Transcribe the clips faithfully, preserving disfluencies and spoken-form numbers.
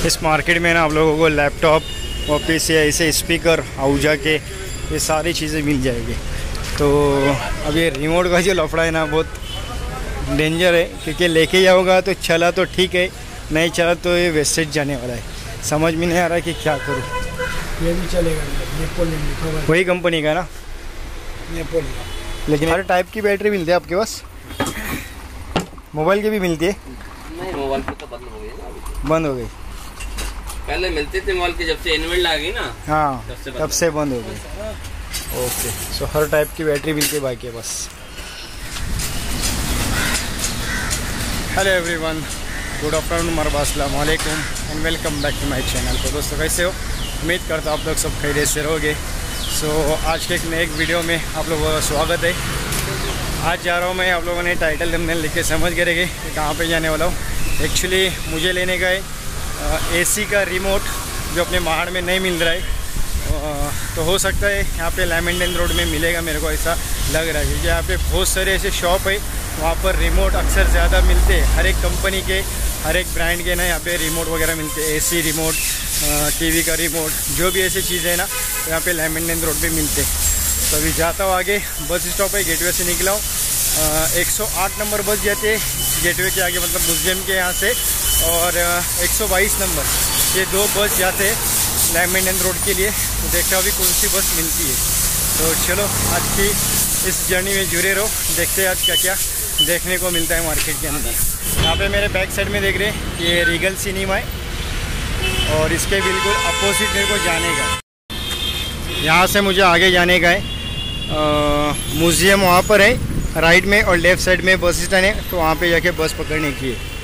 इस मार्केट में ना आप लोगों को लैपटॉप और पीसी ऐसे स्पीकर आउजा के ये सारी चीज़ें मिल जाएगी। तो अब ये रिमोट का जो लफड़ा है ना बहुत डेंजर है, क्योंकि लेके जाओगा तो चला तो ठीक है, नहीं चला तो ये वेस्टेज जाने वाला है। समझ में नहीं आ रहा कि क्या करूँ। ये भी चलेगा, नेपोलियन वही कंपनी का ना, नेपोलियन। लेकिन हर टाइप की बैटरी मिलती है आपके पास? मोबाइल की भी मिलती है? नहीं, मोबाइल की तो बंद हो गई ना अभी। बंद हो गई? पहले मिलती थी मोबाइल की, जब से एनुअल आ गई ना, हाँ तब से तब से बंद हो गई। ओके, सो हर टाइप की बैटरी मिलती है बाइक के पास। हेलो एवरीवन, गुड आफ्टरनून, मरहबा, अस्सलाम वालेकुम and welcome back to my channel. तो दोस्तों कैसे हो? उम्मीद करता हूँ आप लोग सब खैरियत से रहोगे। सो so, आज के एक नए एक वीडियो में आप लोगों का स्वागत है। आज जा रहा हूँ मैं, आप लोगों ने टाइटल थंबनेल लिख के समझ गए कि कहाँ पे जाने वाला हूँ। एक्चुअली मुझे लेने का है एसी का रिमोट जो अपने महाड़ में नहीं मिल रहा है। तो हो सकता है यहाँ पे लैमेंडन रोड में मिलेगा, मेरे को ऐसा लग रहा है, क्योंकि यहाँ पे बहुत सारे ऐसे शॉप है वहाँ पर रिमोट अक्सर ज़्यादा मिलते हैं। हर एक कंपनी के, हर एक ब्रांड के ना यहाँ पे रिमोट वगैरह मिलते हैं। एसी रिमोट, टीवी का रिमोट, जो भी ऐसी चीज़ें हैं ना तो यहाँ पे लैमेंडन रोड पे मिलते हैं। तो अभी जाता हूँ आगे, बस स्टॉप है, गेटवे से निकला हूँ। एक सौ आठ नंबर बस जाते हैं गेटवे के आगे, मतलब म्यूजियम के यहाँ से, और एक सौ बाईस नंबर, ये दो बस जाते हैं लैमेंडन रोड के लिए। तो देखते हैं अभी कौन सी बस मिलती है। तो चलो आज की इस जर्नी में जुड़े रहो, देखते हैं आज क्या क्या देखने को मिलता है मार्केट के अंदर। यहाँ पे मेरे बैक साइड में देख रहे हैं ये रीगल सिनेमा है, और इसके बिल्कुल अपोजिट मेरे को जाने का, यहाँ से मुझे आगे जाने का है। म्यूज़ियम वहाँ पर है राइट में, और लेफ़्ट साइड में बस स्टैंड है, तो वहाँ पे जाके बस पकड़ने की है।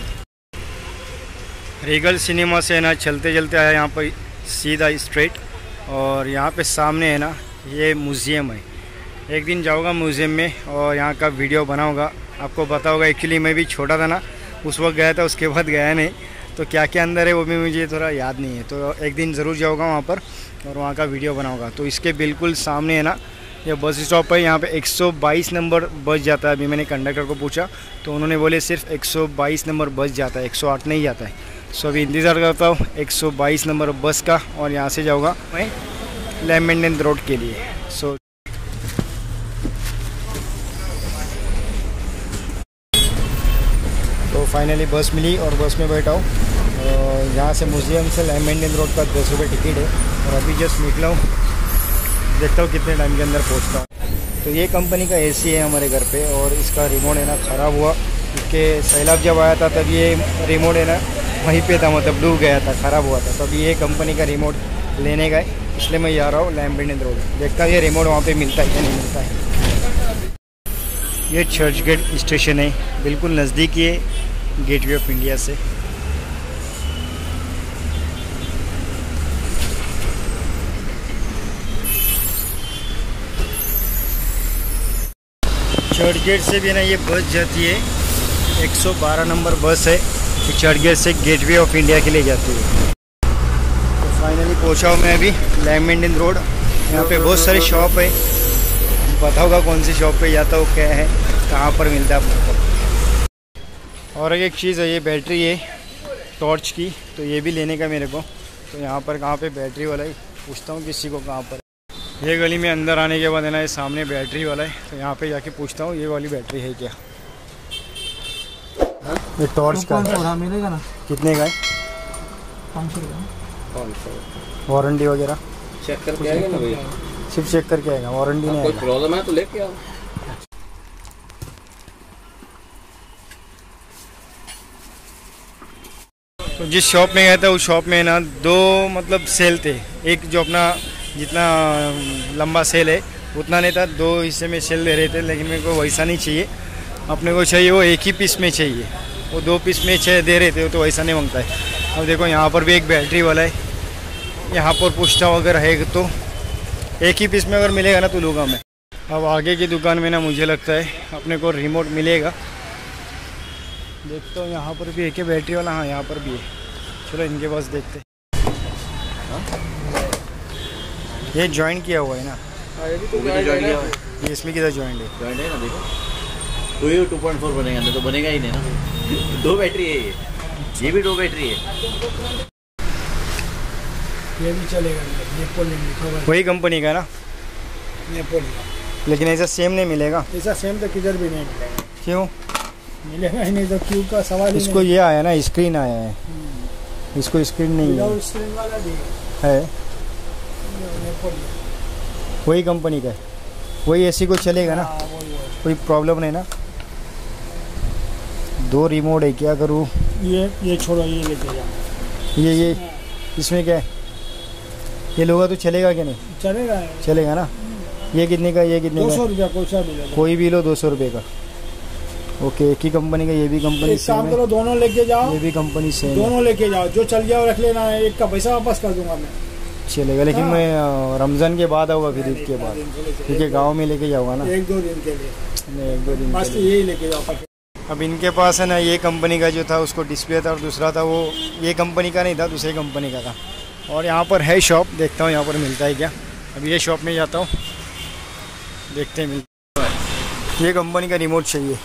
रीगल सिनेमा से है ना चलते चलते आया यहाँ पर सीधा स्ट्रेट, और यहाँ पे सामने है ना ये म्यूज़ियम है। एक दिन जाऊँगा म्यूज़ियम में और यहाँ का वीडियो बनाऊँगा, आपको बताऊँगा। एक्चुअली मैं भी छोटा था ना उस वक्त गया था, उसके बाद गया नहीं, तो क्या क्या अंदर है वो भी मुझे थोड़ा याद नहीं है। तो एक दिन ज़रूर जाऊँगा वहाँ पर और वहाँ का वीडियो बनाऊँगा। तो इसके बिल्कुल सामने है ना ये बस स्टॉप है। यहाँ पे एक सौ बाईस नंबर बस जाता है। अभी मैंने कंडक्टर को पूछा तो उन्होंने बोले सिर्फ एक सौ बाईस नंबर बस जाता है, एक सौ आठ नहीं जाता है। सो अभी इंतज़ार करता हूँ एक सौ बाईस नंबर बस का, और यहाँ से जाऊँगा मैं लैमेंडन रोड के लिए। सो तो फाइनली बस मिली और बस में बैठा हूँ। और यहाँ से म्यूज़ियम से लैमेंडन रोड का दस रुपये टिकट है, और अभी जस्ट निकला हूँ, देखता हूँ कितने टाइम के अंदर पहुँचता हूँ। तो ये कंपनी का एसी है हमारे घर पे, और इसका रिमोट है ना ख़राब हुआ, क्योंकि सैलाब जब आया था तब ये रिमोट है ना वहीं पे था, मतलब डूब गया था, ख़राब हुआ था। तो अभी ये कंपनी का रिमोट लेने का है, इसलिए मैं जा रहा हूँ लैमेंडन रोड। देखता हूँ ये रिमोट वहाँ पे मिलता है या नहीं मिलता है। ये चर्च गेट स्टेशन है, बिल्कुल नज़दीक ही है गेटवे ऑफ इंडिया से। चर्च गेट से भी ना ये बस जाती है, एक सौ बारह नंबर बस है, चर्च गेट से गेटवे ऑफ इंडिया के लिए जाती है। तो फाइनली पहुंचा हूँ मैं अभी लैमेंडन रोड। यहाँ पे बहुत सारी शॉप है, बताऊँगा कौन सी शॉप पे जाता हूँ, क्या है, कहाँ पर मिलता है आपको। और एक चीज़ है, ये बैटरी है टॉर्च की, तो ये भी लेने का मेरे को। तो यहाँ पर कहाँ पे बैटरी वाला है, पूछता हूँ किसी को कहाँ पर। ये गली में अंदर आने के बाद है ना ये सामने बैटरी वाला है, तो यहाँ पे जाके पूछता हूँ ये वाली बैटरी है क्या। ये टॉर्च का मिलेगा ना, कितने का है? पाँच सौ रुपये। वारंटी वगैरह चेक करके आएगा ना भैया? सिर्फ चेक करके आएगा, वारंटी नहीं कोई आएगा। प्रॉब्लम है तो लेके आओ। तो जिस शॉप में गया था उस शॉप में ना दो मतलब सेल थे, एक जो अपना जितना लंबा सेल है उतना नहीं था, दो हिस्से में सेल दे रहे थे। लेकिन मेरे को वैसा नहीं चाहिए, अपने को चाहिए वो एक ही पीस में चाहिए। वो दो पीस में छः दे रहे थे, तो वैसा नहीं मांगता है। अब देखो यहाँ पर भी एक बैटरी वाला है, यहाँ पर पूछता हूँ अगर है तो एक ही पीस में अगर मिलेगा ना तो लूँगा मैं। अब आगे की दुकान में ना मुझे लगता है अपने को रिमोट मिलेगा। देखता हूँ यहाँ पर भी एक ही बैटरी वाला, हाँ यहाँ पर भी है। चलो इनके पास देखते। ये ज्वाइन किया हुआ है ना, ये भी तो ज्वाइन किया है। ये इसमें किधर ज्वाइन है? ज्वाइन है ना, देखो तो ये टू पॉइंट फोर बनेगा, नहीं तो बनेगा ही नहीं ना। दो बैटरी है ये। ये भी दो बैटरी है। ये भी चलेगा, नेपोलियन लिखा हुआ है। वही कंपनी का ना, नेपोलियन। लेकिन ऐसा सेम नहीं मिलेगा। ऐसा सेम तो किधर भी नहीं मिलेगा। क्यों मिलेगा ही नहीं, तो क्यों का सवाल ही इसको नहीं। ये आया ना, स्क्रीन आया है, इसको स्क्रीन नहीं है, विदाउट स्क्रीन वाला भी है। है नेपोलियन। वही कंपनी का है, वही एसी को चलेगा ना, हाँ, वही है। कोई प्रॉब्लम नहीं ना। दो रिमोट है, क्या करूँ? ये ये छोड़ो, ये लेके जाओ। ये ये इसमें क्या है, ये लोगा तो चलेगा क्या? नहीं चलेगा, चलेगा ना। ये कितने का, ये कितने दो का? सौ रुपया कोई सा भी ले लो। कोई भी लो, दो सौ रुपये का। ओके, एक ही कंपनी का, ये भी कंपनी एक सेम काम है, करो, दोनों लेके जाओ, ये भी कंपनी सेम है। दोनों लेके जाओ, जो चल गया वो रख लेना, एक का पैसा वापस कर दूंगा मैं। चलेगा, लेकिन हाँ। मैं अ, रमज़ान के बाद आऊँगा, फिर ईद के बाद, क्योंकि गांव में लेके जाऊँगा ना। एक दो दिन के लिए मैं एक दो दिन बस, के तो लिए। यही लेके जाओ। अब इनके पास है ना, ये कंपनी का जो था उसको डिस्प्ले था, और दूसरा था वो ये कंपनी का नहीं था, दूसरी कंपनी का था। और यहाँ पर है शॉप, देखता हूँ यहाँ पर मिलता है क्या। अब ये शॉप में जाता हूँ, देखते हैं मिलता है। ये कंपनी का रिमोट चाहिए।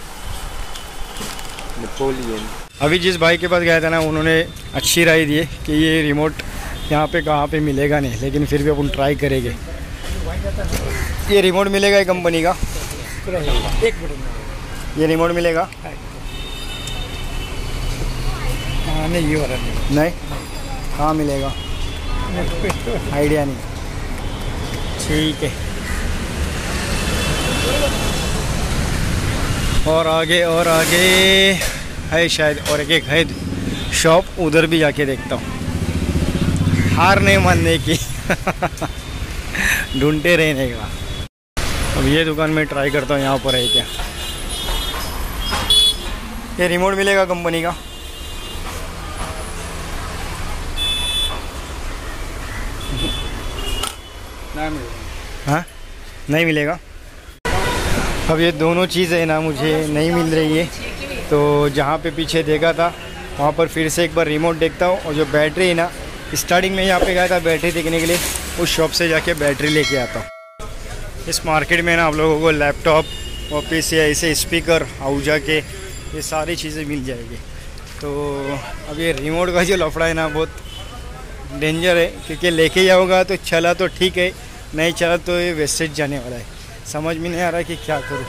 नेपोलियन। अभी जिस भाई के पास गया था ना, उन्होंने अच्छी राय दी है कि ये रिमोट यहाँ पे कहाँ पे मिलेगा नहीं, लेकिन फिर भी अपन ट्राई करेंगे। ये रिमोट मिलेगा ये कंपनी का, एक मिनट। ये रिमोट मिलेगा? हाँ नहीं, ये वाला नहीं। नहीं, कहाँ मिलेगा? आइडिया नहीं। ठीक है, और आगे और आगे है शायद, और एक एक है शॉप, उधर भी जाके देखता हूँ। हार नहीं मानने की ढूंढते रहने का। अब ये दुकान में ट्राई करता हूँ, यहाँ पर है क्या। ये रिमोट मिलेगा कंपनी का? हाँ, नहीं मिलेगा। अब ये दोनों चीज़ें ना मुझे नहीं मिल रही है, तो जहाँ पे पीछे देखा था वहाँ पर फिर से एक बार रिमोट देखता हूँ, और जो बैटरी है ना, स्टार्टिंग में यहाँ पे गया था बैटरी देखने के लिए, उस शॉप से जाके बैटरी लेके आता हूँ। इस मार्केट में ना आप लोगों को लैपटॉप, ऑफिस या ऐसे स्पीकर, आउजा के, ये सारी चीज़ें मिल जाएगी। तो अब ये रिमोट का जो लफड़ा है ना, बहुत डेंजर है, क्योंकि लेके जाओगा तो चला तो ठीक है, नहीं चला तो ये वेस्टेज जाने वाला है। समझ में नहीं आ रहा कि क्या करूँ।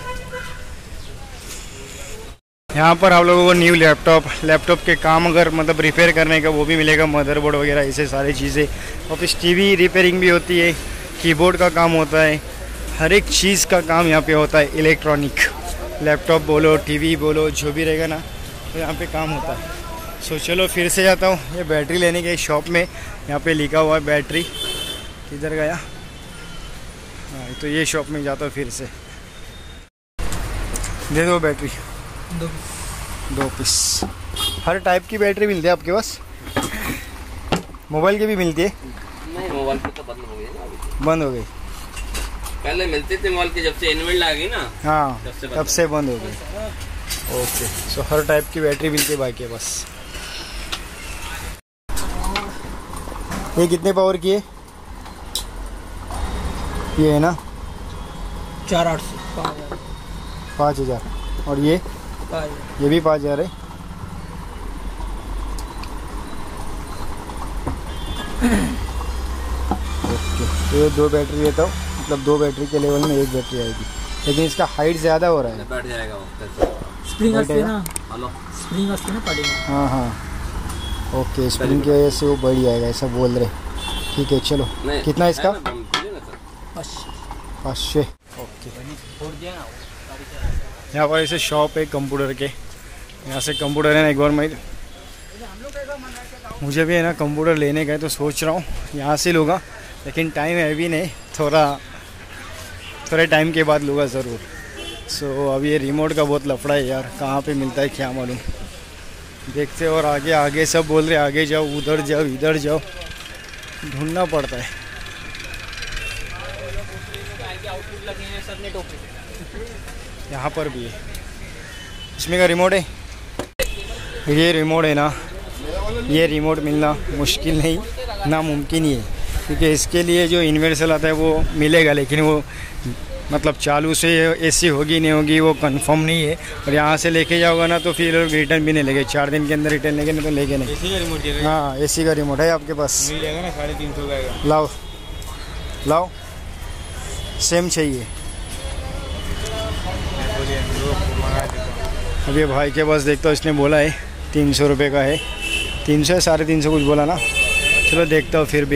यहाँ पर आप लोगों को न्यू लैपटॉप लैपटॉप के काम अगर मतलब रिपेयर करने का, वो भी मिलेगा, मदरबोर्ड वगैरह ऐसे सारी चीज़ें। ऑफिस टीवी रिपेयरिंग भी होती है, कीबोर्ड का काम होता है, हर एक चीज़ का काम यहाँ पे होता है। इलेक्ट्रॉनिक, लैपटॉप बोलो, टीवी बोलो, जो भी रहेगा ना, तो यहाँ पे काम होता है। सो चलो फिर से जाता हूँ ये बैटरी लेने के शॉप में। यहाँ पे लिखा हुआ है बैटरी, किधर गया? हाँ, तो ये शॉप में जाता हूँ फिर से। दे दो बैटरी, दो दो पीस। हर टाइप की बैटरी मिलती है आपके पास? मोबाइल की भी मिलती है? नहीं, मोबाइल की तो बंद हो गई ना अभी। बंद हो गई? पहले मिलती थी मोबाइल की, जब से इनबिल्ट आ गई ना, हाँ, तब से बंद तब से बंद हो गई। ओके, सो हर टाइप की बैटरी मिलती है भाई के पास। ये कितने पावर की है? ये है ना चार आठ सौ पाँच पाँच हज़ार, और ये हजार। ये भी पाँच हज़ार है। ओके, तो ये दो बैटरी लेता हूँ, मतलब दो बैटरी के लेवल में एक बैटरी आएगी, लेकिन इसका हाइट ज़्यादा हो रहा है। बैठ जाएगा वो। स्प्रिंग असते ना, हेलो, स्प्रिंग असते ना पड़ेगा। हाँ हाँ, ओके, स्प्रिंग की वजह से वो बढ़ जाएगा, ऐसा बोल रहे। ठीक है, चलो। नहीं, कितना इसका? है ना, बंद कीजिए ना सर। पाँच। ओके, यहाँ पर ऐसे शॉप है कंप्यूटर के, यहाँ से कंप्यूटर है ना। एक बार मैं मुझे भी है ना कंप्यूटर लेने का है, तो सोच रहा हूँ यहाँ से लूँगा, लेकिन टाइम है भी नहीं, थोड़ा थोड़े टाइम के बाद लूँगा ज़रूर। सो so, अब ये रिमोट का बहुत लफड़ा है यार, कहाँ पे मिलता है क्या मालूम। देखते, और आगे आगे सब बोल रहे आगे जाओ, उधर जाओ, इधर जाओ, ढूंढना पड़ता है। यहाँ पर भी है, इसमें का रिमोट है। ये रिमोट है ना, ये रिमोट मिलना मुश्किल नहीं, नामुमकिन ही है, क्योंकि इसके लिए जो यूनिवर्सल आता है वो मिलेगा, लेकिन वो मतलब चालू से एसी होगी नहीं होगी वो कंफर्म नहीं है। और यहाँ से लेके जाओगे ना तो फिर रिटर्न भी नहीं लेंगे, चार दिन के अंदर रिटर्न लेंगे नहीं तो लेके नहीं। एसी का रिमोट है? हाँ एसी का रिमोट है आपके पास? मिल जाएगा ना, साढ़े तीन सौ का। लाओ लाओ, सेम चाहिए। अभी भाई के पास देखता हूँ, इसने बोला है तीन सौ रुपये का है, तीन सौ या साढ़े तीन सौ कुछ बोला ना। चलो देखता हूँ फिर भी।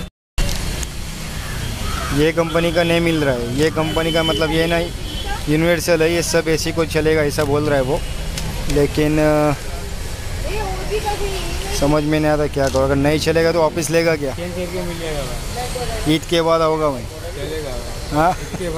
ये कंपनी का नहीं मिल रहा है, ये कंपनी का मतलब ये नहीं यूनिवर्सल है, ये सब एसी को चलेगा ऐसा बोल रहा है वो, लेकिन समझ में नहीं आता क्या करो। अगर नहीं चलेगा तो वापस लेगा क्या? मिल जाएगा ईद के बाद आओगा मैं। हाँ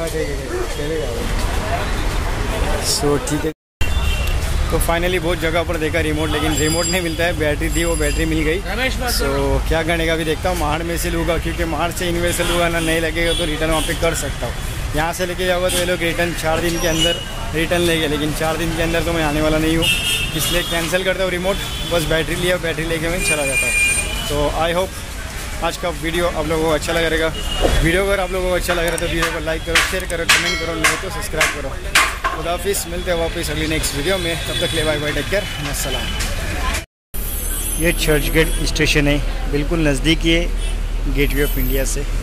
सो ठीक है। तो फाइनली बहुत जगह पर देखा रिमोट, लेकिन रिमोट नहीं मिलता है। बैटरी थी वो बैटरी मिल गई। सो so, क्या करने का भी देखता हूँ, महाड़ में से लूँगा, क्योंकि महाड़ से यूनिवर्सल लूँगा ना, नहीं लगेगा तो रिटर्न वहाँ पे कर सकता हूँ। यहाँ से लेके जाऊँगा तो ये लोग रिटर्न चार दिन के अंदर रिटर्न लेंगे, लेकिन चार दिन के अंदर तो मैं आने वाला नहीं हूँ, इसलिए कैंसिल करता हूँ रिमोट। बस बैटरी लिया, बैटरी लेके मैं चला जाता हूँ। तो आई होप आज का वीडियो आप लोगों को अच्छा लग रहेगा। वीडियो अगर आप लोगों को अच्छा लग रहा है तो वीडियो को लाइक करो, शेयर करो, कमेंट करो, नहीं तो सब्सक्राइब करो। खुदा हाफिज़, मिलते हैं वापस अगली नेक्स्ट वीडियो में, तब तक ले बाय बाय, टेक केयर, अस्सलाम। ये चर्च गेट स्टेशन है, बिल्कुल नज़दीक ही है गेटवे ऑफ इंडिया से।